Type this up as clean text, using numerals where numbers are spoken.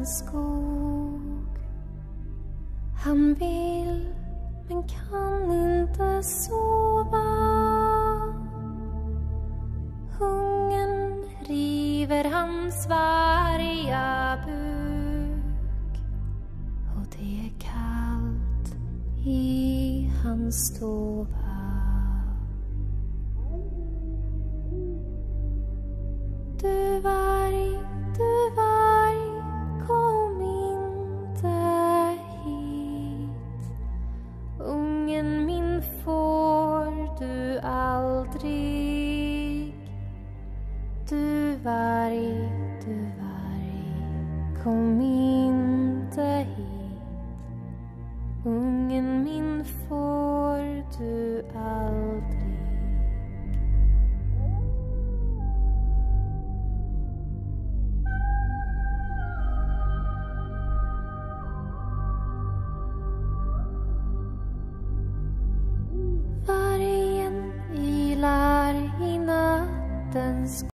nattens skog. Han vill men kan inte sova. Hungern river hans varga buk, och det är kallt i hans stova. Du varg, kom inte hit. Ungen min får du aldrig. Du varg, kom inte hit. Ungen min får du aldrig. Vargen ylar i nattens